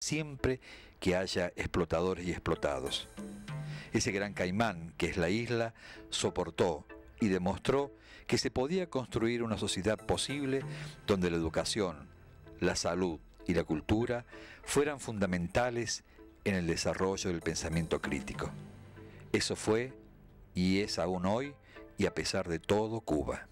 siempre que haya explotadores y explotados. Ese gran caimán que es la isla soportó y demostró que se podía construir una sociedad posible donde la educación, la salud y la cultura fueran fundamentales en el desarrollo del pensamiento crítico. Eso fue y es aún hoy, y a pesar de todo, Cuba.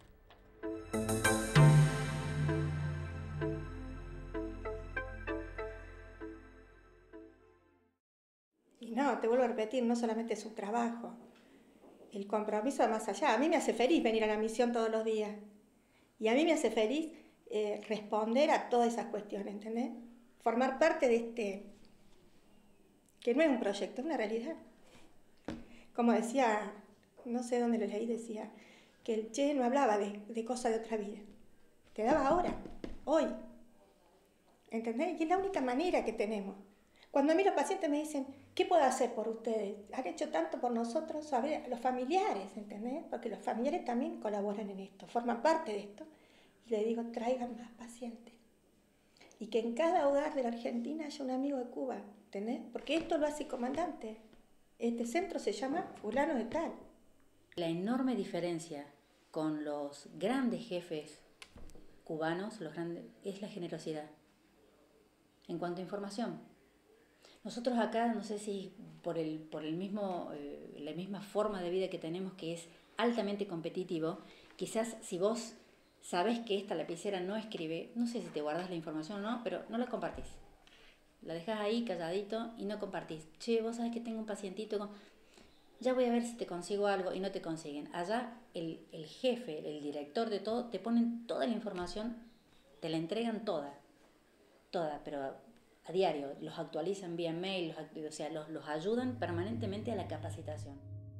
Y no, te vuelvo a repetir, no solamente su trabajo, el compromiso más allá. A mí me hace feliz venir a la misión todos los días. Y a mí me hace feliz responder a todas esas cuestiones, ¿entendés? Formar parte de este, que no es un proyecto, es una realidad. Como decía, no sé dónde lo leí, decía que el Che no hablaba de cosas de otra vida. Te daba ahora, hoy. ¿Entendés? Y es la única manera que tenemos. Cuando a mí los pacientes me dicen, ¿qué puedo hacer por ustedes? Han hecho tanto por nosotros, a ver, los familiares, ¿entendés? Porque los familiares también colaboran en esto, forman parte de esto. Y le digo, traigan más pacientes. Y que en cada hogar de la Argentina haya un amigo de Cuba, ¿entendés? Porque esto lo hace el comandante. Este centro se llama fulano de tal. La enorme diferencia con los grandes jefes cubanos, es la generosidad. En cuanto a información, nosotros acá, no sé si por el mismo, la misma forma de vida que tenemos, que es altamente competitivo, quizás si vos sabés que esta lapicera no escribe, no sé si te guardas la información o no, pero no la compartís. La dejás ahí calladito y no compartís. Che, vos sabés que tengo un pacientito con... Ya voy a ver si te consigo algo, y no te consiguen. Allá el jefe, el director de todo, te ponen toda la información, te la entregan toda, pero a diario, los actualizan vía mail, o sea, los ayudan permanentemente a la capacitación.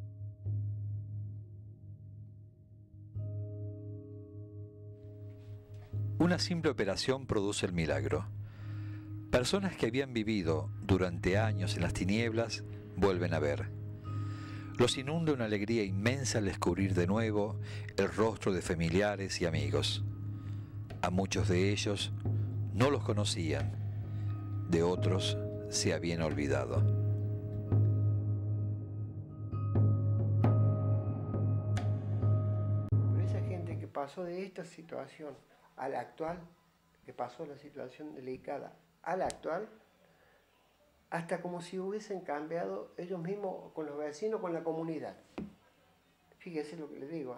Una simple operación produce el milagro. Personas que habían vivido durante años en las tinieblas vuelven a ver. Los inunda una alegría inmensa al descubrir de nuevo el rostro de familiares y amigos. A muchos de ellos no los conocían, de otros se habían olvidado. Pero esa gente que pasó de esta situación a la actual, que pasó la situación delicada a la actual, hasta como si hubiesen cambiado ellos mismos con los vecinos, con la comunidad. Fíjese lo que les digo.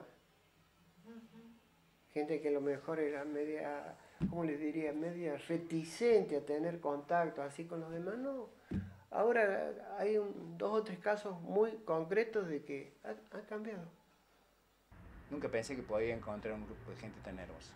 Gente que a lo mejor era media, ¿cómo les diría? Media reticente a tener contacto así con los demás, no. Ahora hay dos o tres casos muy concretos de que han cambiado. Nunca pensé que podía encontrar un grupo de gente tan hermosa.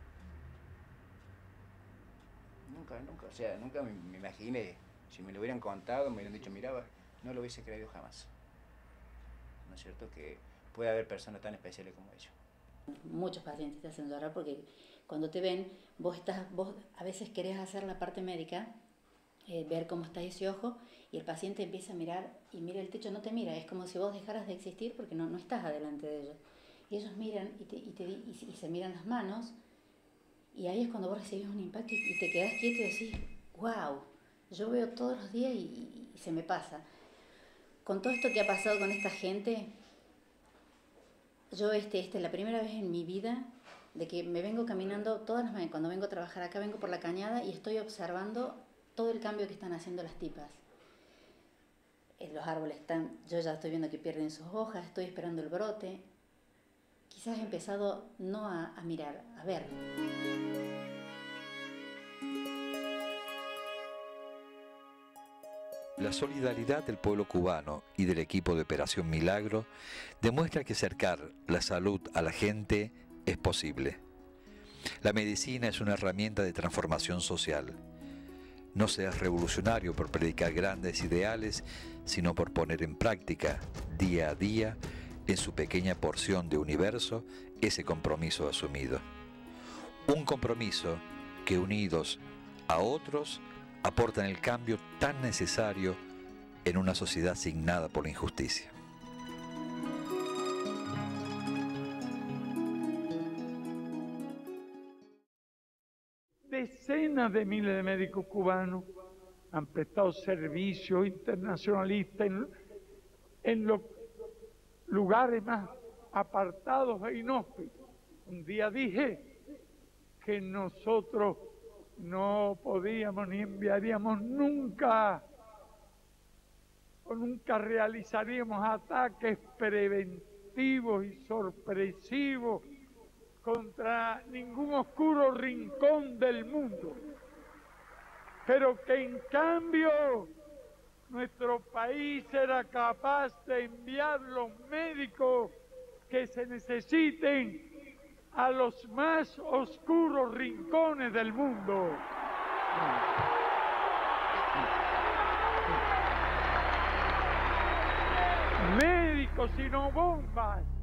Nunca, o sea, nunca me imaginé. Si me lo hubieran contado, me hubieran dicho, miraba, no lo hubiese creído jamás. ¿No es cierto? Que puede haber personas tan especiales como ellos. Muchos pacientes te hacen llorar porque cuando te ven, vos a veces querés hacer la parte médica, ver cómo está ese ojo, y el paciente empieza a mirar y mira el techo, no te mira, es como si vos dejaras de existir porque no estás adelante de ellos. Y ellos miran y se miran las manos, y ahí es cuando vos recibís un impacto y te quedás quieto y decís, wow, yo veo todos los días y se me pasa. Con todo esto que ha pasado con esta gente, yo esta es la primera vez en mi vida de que me vengo caminando todas las mañanas, cuando vengo a trabajar acá, vengo por la cañada y estoy observando todo el cambio que están haciendo las tipas. Los árboles yo ya estoy viendo que pierden sus hojas, estoy esperando el brote. Quizás he empezado no a mirar, a ver. La solidaridad del pueblo cubano y del equipo de Operación Milagro demuestra que acercar la salud a la gente es posible. La medicina es una herramienta de transformación social. No seas revolucionario por predicar grandes ideales, sino por poner en práctica, día a día, en su pequeña porción de universo, ese compromiso asumido. Un compromiso que, unidos a otros, aportan el cambio tan necesario en una sociedad signada por la injusticia. Decenas de miles de médicos cubanos han prestado servicio internacionalista en los lugares más apartados e inhóspitos. Un día dije que nosotros no podíamos ni enviaríamos nunca o nunca realizaríamos ataques preventivos y sorpresivos contra ningún oscuro rincón del mundo, pero que en cambio nuestro país era capaz de enviar los médicos que se necesiten a los más oscuros rincones del mundo. Médicos y no bombas.